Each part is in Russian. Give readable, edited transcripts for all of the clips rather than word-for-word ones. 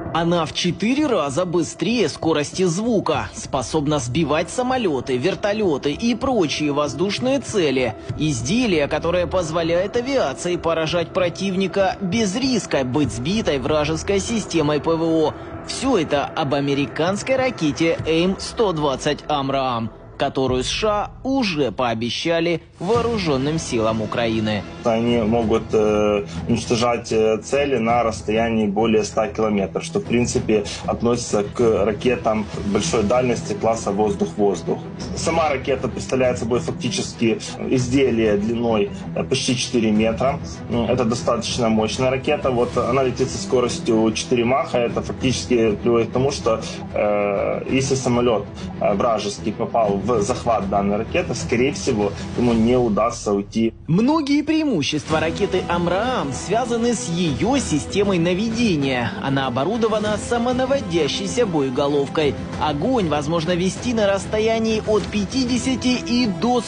Она в 4 раза быстрее скорости звука, способна сбивать самолеты, вертолеты и прочие воздушные цели. Изделие, которое позволяет авиации поражать противника без риска быть сбитой вражеской системой ПВО. Все это об американской ракете AIM-120 «Амраам», которую США уже пообещали вооруженным силам Украины. Они могут уничтожать цели на расстоянии более 100 километров, что в принципе относится к ракетам большой дальности класса воздух-воздух. Сама ракета представляет собой фактически изделие длиной почти 4 метра. Это достаточно мощная ракета. Вот она летит со скоростью 4 маха. Это фактически приводит к тому, что если самолет вражеский попал в захват данной ракеты, скорее всего, ему не удастся уйти. Многие преимущества ракеты «Амраам» связаны с ее системой наведения. Она оборудована самонаводящейся боеголовкой. Огонь возможно вести на расстоянии от 50 и до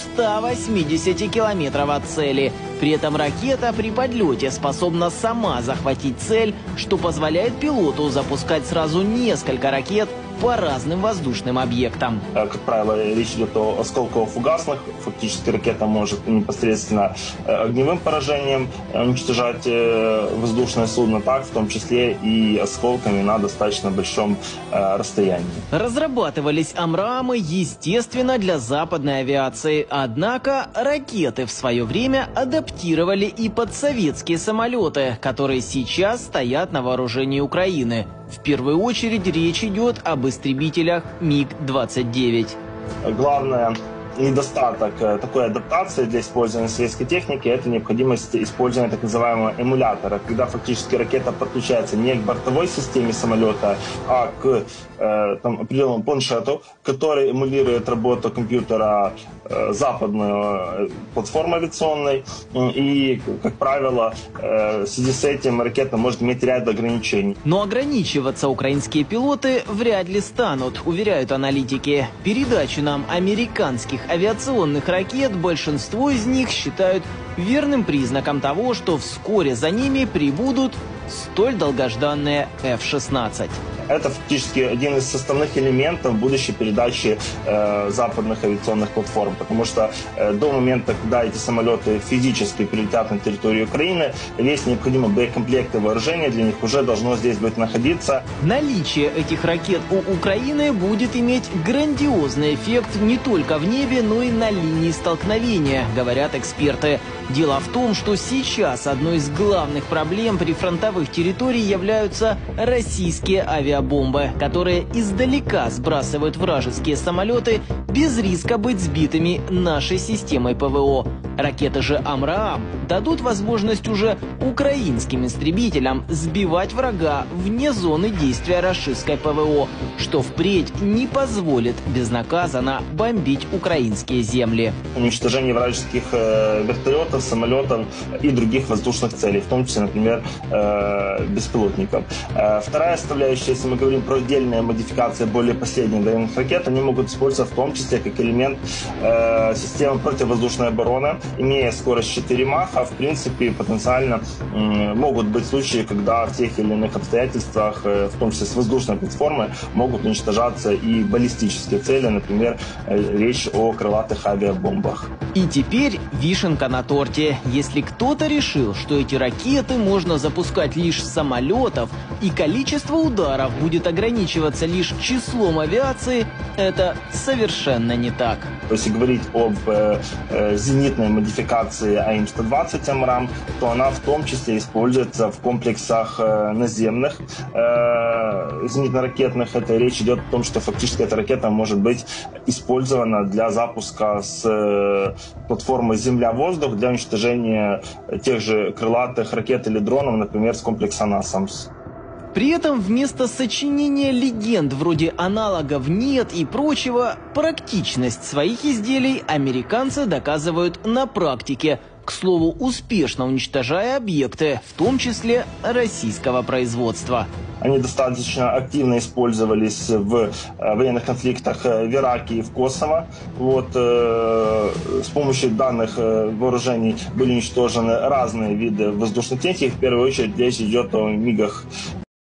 180 километров от цели. При этом ракета при подлете способна сама захватить цель, что позволяет пилоту запускать сразу несколько ракет по разным воздушным объектам. Как правило, речь идет о осколково-фугасных. Фактически ракета может непосредственно огневым поражением уничтожать воздушное судно, так в том числе и осколками на достаточно большом расстоянии. Разрабатывались «Амраамы», естественно, для западной авиации. Однако ракеты в свое время адаптировали и под советские самолеты, которые сейчас стоят на вооружении Украины. В первую очередь речь идет об истребителях МиГ-29. Главное недостаток такой адаптации для использования советской техники – это необходимость использования так называемого эмулятора, когда фактически ракета подключается не к бортовой системе самолета, а к определенному планшету, который эмулирует работу компьютера западной платформы авиационной. И, как правило, в связи с этим ракета может иметь ряд ограничений. Но ограничиваться украинские пилоты вряд ли станут, уверяют аналитики. Передачу нам американских авиационных ракет большинство из них считают верным признаком того, что вскоре за ними прибудут столь долгожданные F-16. Это фактически один из составных элементов будущей передачи западных авиационных платформ, потому что до момента, когда эти самолеты физически прилетят на территорию Украины, весь необходимый боекомплект и вооружение для них уже должно здесь быть находиться. Наличие этих ракет у Украины будет иметь грандиозный эффект не только в небе, но и на линии столкновения, говорят эксперты. Дело в том, что сейчас одной из главных проблем прифронтовых территорий являются российские авиабомбы, которые издалека сбрасывают вражеские самолеты без риска быть сбитыми нашей системой ПВО. Ракеты же «Амраам» дадут возможность уже украинским истребителям сбивать врага вне зоны действия рашистской ПВО, что впредь не позволит безнаказанно бомбить украинские земли. Уничтожение вражеских вертолетов, самолетов и других воздушных целей, в том числе, например, беспилотников. Вторая составляющая, если мы говорим про отдельные модификации более последних военных ракет, они могут использоваться в том числе как элемент системы противовоздушной обороны. Имея скорость 4 маха, в принципе, потенциально могут быть случаи, когда в тех или иных обстоятельствах, в том числе с воздушной платформы, могут уничтожаться и баллистические цели, например, речь о крылатых авиабомбах. И теперь вишенка на торте. Если кто-то решил, что эти ракеты можно запускать лишь с самолетов, и количество ударов будет ограничиваться лишь числом авиации, это совершенно не так. Если говорить об зенитной модификации AIM-120 «Амраам», то она в том числе используется в комплексах наземных зенитно-ракетных. Это речь идет о том, что фактически эта ракета может быть использована для запуска с платформы «Земля-воздух» для уничтожения тех же крылатых ракет или дронов, например, с комплекса «Насамс». При этом вместо сочинения легенд вроде аналогов нет и прочего, практичность своих изделий американцы доказывают на практике, к слову, успешно уничтожая объекты, в том числе российского производства. Они достаточно активно использовались в военных конфликтах в Ираке и в Косово. С помощью данных вооружений были уничтожены разные виды воздушной техники. В первую очередь речь идет о МиГах